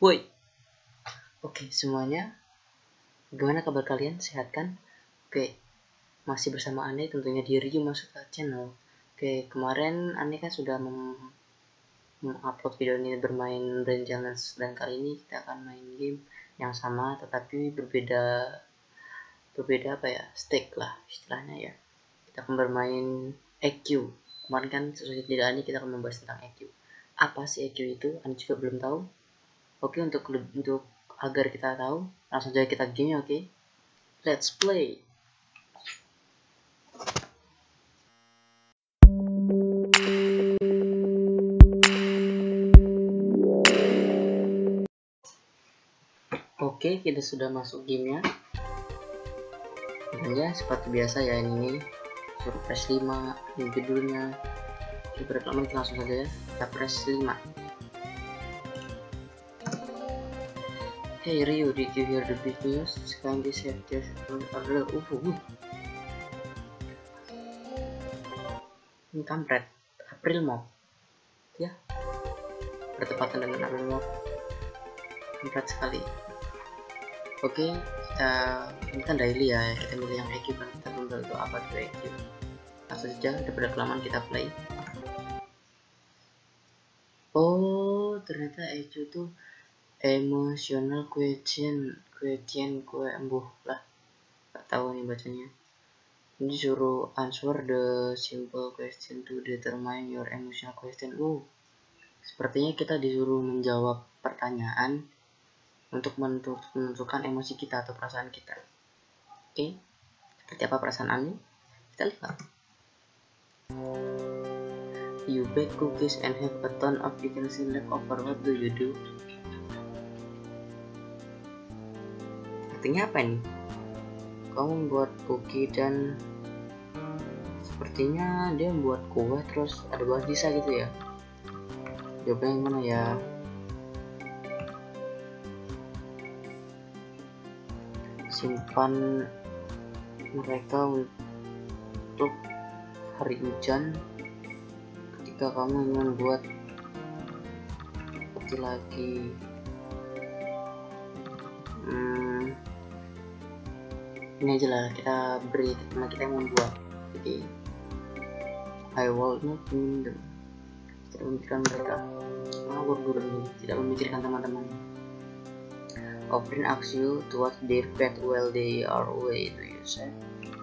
Woi, oke semuanya, gimana kabar kalian? Sehat kan? Oke, masih bersama Ane tentunya di Ryu Masuka Channel. Oke, kemarin Ane kan sudah mengupload video ini bermain Brain Challenge, dan kali ini kita akan main game yang sama tetapi berbeda apa ya, stake lah istilahnya ya. Kita akan bermain EQ. Kemarin kan sesuai tidak Ane kita akan membahas tentang EQ. Apa sih EQ itu? Ane juga belum tahu. Oke, untuk agar kita tahu, langsung saja kita game, oke? Let's play. Oke, kita sudah masuk gamenya. Dan ya, seperti biasa ya, ini suruh press 5, ini judulnya. Oke, berreklaman kita langsung saja ya, kita press 5. Hey Ryu, did you hear the big news? Kindly save this order. Ini kampret, April Mop ya, bertepatan dengan April Mop, kampret sekali. Oke, kita ini kan daily ya, kita milih yang EQ kan, kita belum tahu itu apa tuh EQ. Langsung saja daripada kelamaan kita play. Oh, ternyata EQ tuh emotional quotient gue embuh lah, gak tahu nih bacanya. Ini suruh answer the simple question to determine your emotional question. Sepertinya kita disuruh menjawab pertanyaan untuk menentukan emosi kita atau perasaan kita. Oke, seperti apa perasaan Anda? Kita lihat. You bake cookies and have a ton of vacancy left over. What do you do? Artinya apa nih? Kamu membuat cookie dan sepertinya dia membuat kue terus ada bahan sisa gitu ya. Jawabannya yang mana ya? Simpan mereka untuk hari hujan ketika kamu ingin membuat seperti lagi. Ini aja lah, kita beri teman kita yang membuat. Jadi I will not mean them. Tidak memikirkan mereka, ngawur dulu nih, tidak memikirkan teman-teman. Offering asks you to watch their pet while they are away, do you say?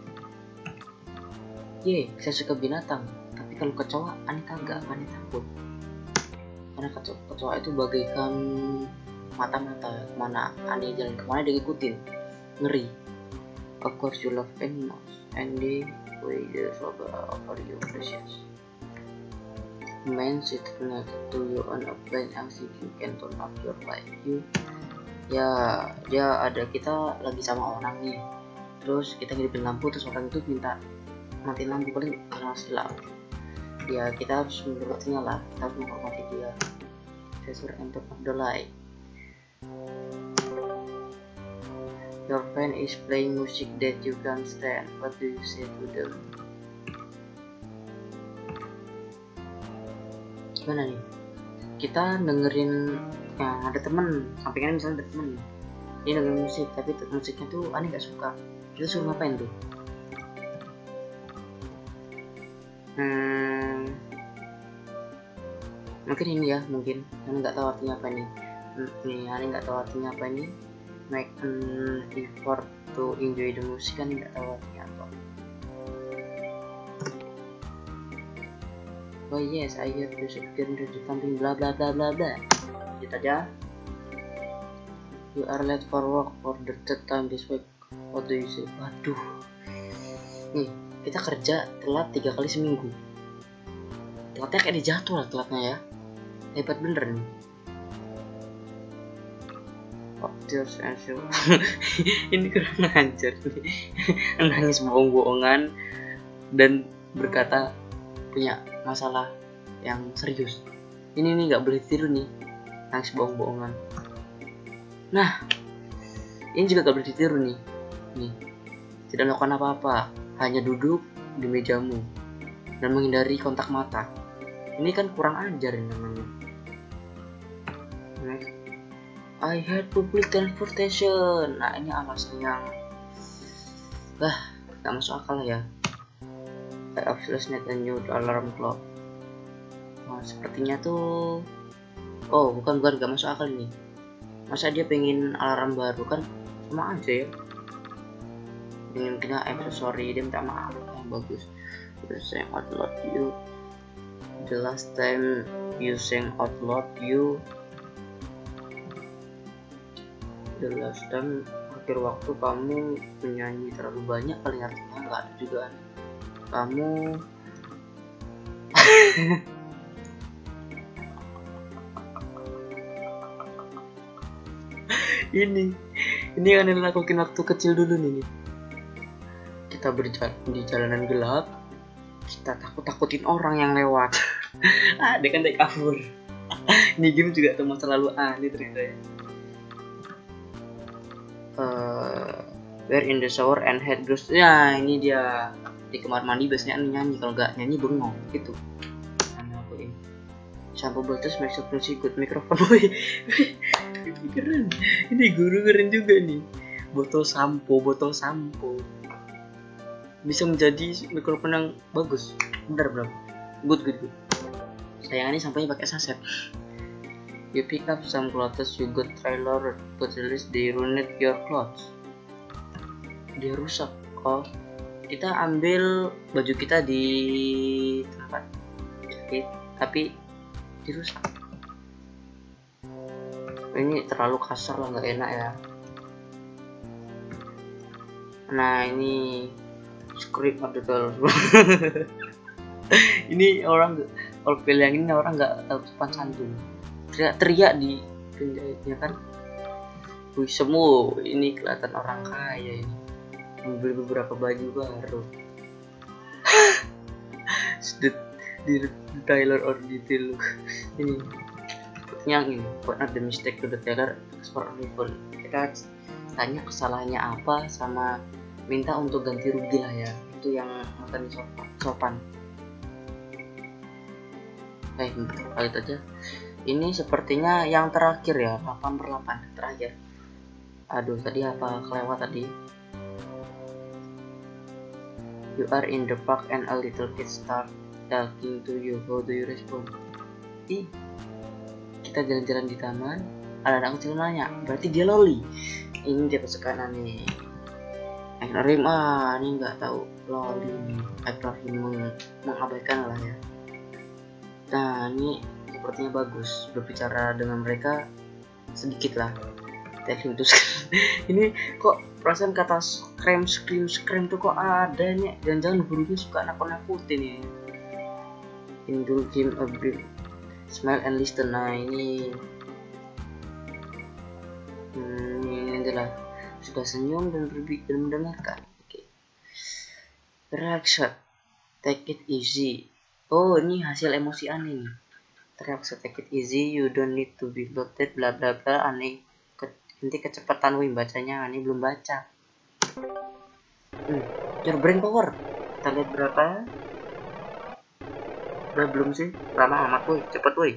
Saya suka binatang, tapi kalau kecoa aneh kagak, aneh takut. Karena kecoa itu bagaikan mata-mata, kemana aneh jalan kemana dia ikutin, ngeri. Of course you love animals, and they weigh the over your precious. Man sit connected to you on a plane as if you can turn up your light. Ya, dia ada, kita lagi sama orang nih, terus kita ngidupin lampu, terus orang itu minta matiin lampu, paling karena silap. Ya kita harus menurutinya lah, kita harus menghormati dia. Saya suruh enter of the light. Your friend is playing music that you can't stand. What do you say to them? Gimana nih? Kita dengerin yang ada temen, sampingan misalnya ada temen, dia dengerin musik, tapi musiknya tuh aneh gak suka. Kita suruh ngapain tuh? Mungkin ini ya, mungkin aneh nggak tahu artinya apa nih. Aneh nggak tahu artinya apa ini. Make an effort to enjoy the music, kan nggak tahu artinya apa. Oh yes, I have to secure the something bla bla bla bla bla. Lanjut aja. You are late for work for the third time this week. What do you say? Waduh, nih kita kerja telat 3 kali seminggu. Telatnya kayak dijatuh lah telatnya ya. Hebat bener nih. Tears and show. Ini kurang hancur nih. Nangis bohong-bohongan dan berkata punya masalah yang serius. Ini nih nggak boleh tiru nih, nangis bohong-bohongan. Nah, ini juga gak boleh ditiru nih. Tidak melakukan apa-apa, hanya duduk di mejamu dan menghindari kontak mata. Ini kan kurang ajar ini namanya. I hate public transportation. Nah ini alasan yang gak masuk akal ya. I obviously need a new alarm clock. Nah, sepertinya tuh bukan gak masuk akal ini. Masa dia pengen alarm baru, kan sama aja ya. Ingin kena I'm so sorry, dia minta maaf. Bagus. You sang out loud you. The last time you sang out loud you. The last time, akhir waktu kamu menyanyi terlalu banyak kali, artinya nggak ada juga. Kamu ini yang aneh lakuin waktu kecil dulu nih. Kita berjalan di jalanan gelap, kita takut-takutin orang yang lewat. Dia kan kabur. Ini game juga tuh masa lalu aneh ceritanya. We're in the shower and head goes. Ya ini dia di kamar mandi biasanya nyanyi, kalau nggak nyanyi bengong gitu. Shampoo bottles makes up pretty good mikrofon. Keren. Ini guru keren juga nih. Botol sampo bisa menjadi mikrofon yang bagus. Bener bro. Good. Sayangnya samponya pakai saset. You pick up some clothes, you got trailer, but at least they ruined your clothes. Dia rusak. Kita ambil baju kita di tempat jahit, tapi dirusak. Ini terlalu kasar lah, nggak enak ya. Nah ini script of the girl. Ini orang kalau yang ini orang nggak tahu sopan santun, teriak di penjahitnya kan. Wih semua ini kelihatan orang kaya ini, membeli beberapa baju baru. di Tailor or detail ini yang ini what are the mistake to the tailor export refund. Kita tanya kesalahannya apa sama minta untuk ganti rugi lah ya, itu yang makan sopan. Balik aja. Ini sepertinya yang terakhir ya, 8/8 terakhir. Aduh tadi apa kelewat tadi. You are in the park and a little kid start talking to you. How do you respond? Kita jalan-jalan di taman, ada anak kecil nanya, berarti dia loli. Ini dia kesukaan nih. Akronim ini nggak tahu loli nih. Akronim mengabaikan lah ya. Nah ini sepertinya bagus, berbicara dengan mereka sedikit lah. Ini kok perasaan kata scream tuh kok ada nih, jangan-jangan gurunya suka nakut-nakutin ya. Indulge him a bit, smile and listen. Nah ini adalah sudah senyum dan berpikir mendengarkan. Oke. Reaction, take it easy. Ini hasil emosi aneh nih. Reaction, take it easy, you don't need to be loaded, bla bla bla. Aneh nanti kecepatan bacanya, aneh belum baca. Your brain power, kita lihat berapa. Belum sih, lama amat woi, cepet woi.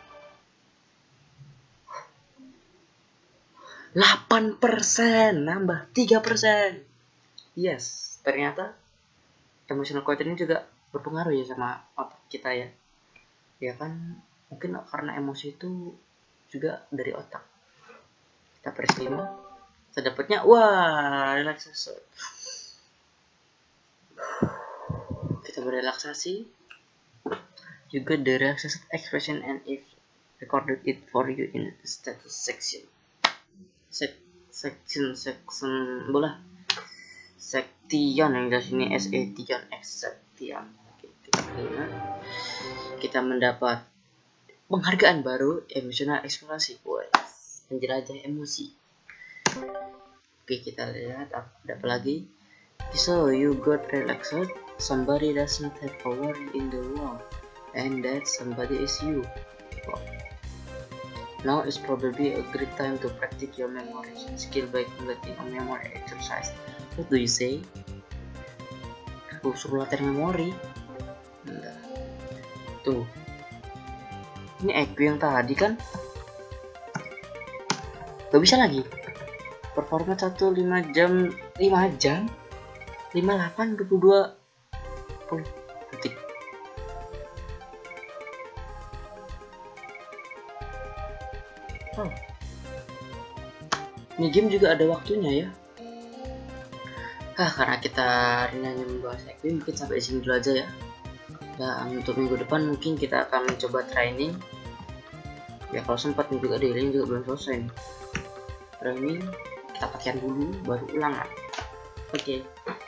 8% nambah 3%. Yes, ternyata emotional quotient ini juga berpengaruh ya sama otak kita ya. Ya kan, mungkin karena emosi itu juga dari otak. Kita press 5, kita dapatnya relaksasi. Kita berrelaksasi. You get the relaxed expression and if recorded it for you in the status section. Section Sektion yang di sini Sektion. Oke, kita mendapat penghargaan baru, emotional eksplorasi, menjelajah emosi. Oke, kita lihat ada apa lagi. So you got relaxed. Somebody doesn't have a worry in the world, and that somebody is you. Now is probably a great time to practice your memory skill by completing a memory exercise. What do you say? Aku suruh latihan memori. Tuh. Ini EQ yang tadi kan? Gak bisa lagi. Performa 5 jam 58 22 detik. Oh. Ini game juga ada waktunya ya. Karena kita hanya membahas Equip, mungkin sampai di sini dulu aja ya. Dan untuk minggu depan mungkin kita akan mencoba training. Ya kalau sempat juga daily juga belum selesai. Training kita latihan dulu baru ulangan. Oke.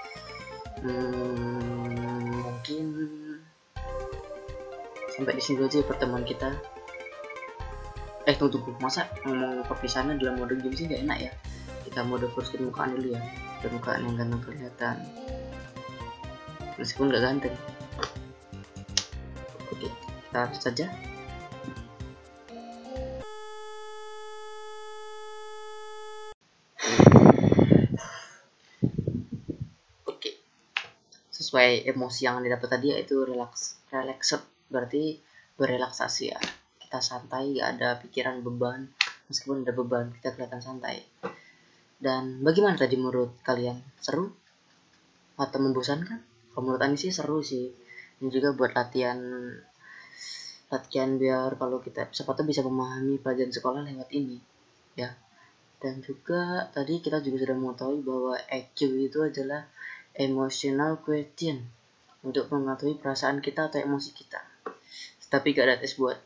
Mungkin sampai di sini aja pertemuan kita. Tunggu, masa ngomong perpisahannya dalam mode game sih gak enak ya. Kita mode full screen mukaan dulu ya, biar mukaan yang ganteng kelihatan meskipun gak ganteng. Oke, kita harus saja. Oke, sesuai emosi yang didapat tadi yaitu relaxed, berarti berrelaksasi ya. Kita santai, gak ada pikiran beban. Meskipun ada beban, kita kelihatan santai. Dan bagaimana tadi menurut kalian? Seru? Atau membosankan? Kalau menurut Ani sih seru sih. Ini juga buat latihan biar kalau kita siapa tahu bisa memahami pelajaran sekolah lewat ini ya. Dan juga tadi kita juga sudah mengetahui bahwa EQ itu adalah emotional quotient, untuk mengetahui perasaan kita atau emosi kita. Tapi gak ada tes buat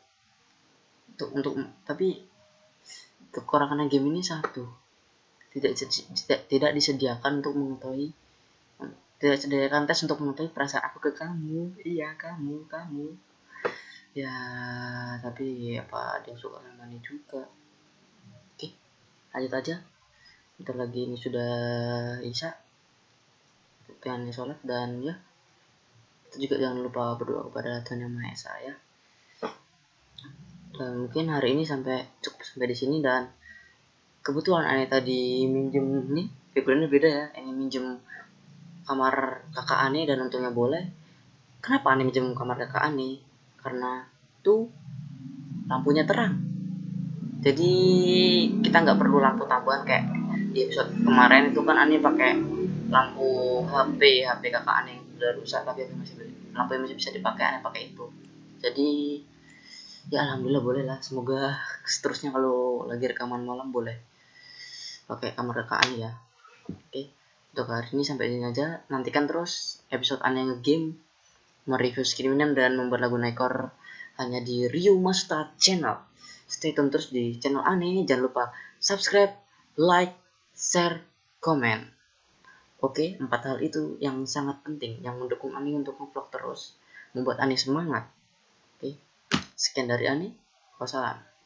tapi kekurangan game ini satu, tidak disediakan untuk mengetahui, tidak disediakan tes untuk mengetahui perasaan aku ke kamu. Iya, kamu ya, tapi apa dia suka sama ini juga. Oke, lanjut aja. Bentar lagi ini sudah isya, pengen sholat, dan ya kita juga jangan lupa berdoa kepada Tuhan Yang Maha Esa ya. Dan mungkin hari ini cukup sampai di sini. Dan kebetulan Ani tadi minjem nih, backgroundnya beda ya, ini minjem kamar kakak Ani dan untungnya boleh. Kenapa Ani minjem kamar kakak Ani? Karena tuh lampunya terang, jadi kita nggak perlu lampu tambahan kayak di episode kemarin itu kan Ani pakai lampu HP kakak Ani yang udah rusak, tapi lampu yang masih bisa dipakai, Ani pakai itu. Jadi ya alhamdulillah boleh lah, semoga seterusnya kalau lagi rekaman malam boleh pakai kamar kakak Ani ya. Oke, untuk hari ini sampai sini aja. Nantikan terus episode Ani Ngegame, mereview Skriminan dan membuat lagu Nekor hanya di Ryu Masta Channel. Stay tune terus di channel Ani. Jangan lupa subscribe, like, share, komen. Oke, 4 hal itu yang sangat penting yang mendukung Ani untuk nge-vlog terus, membuat Ani semangat. Oke, sekian dari Ani. Wassalam.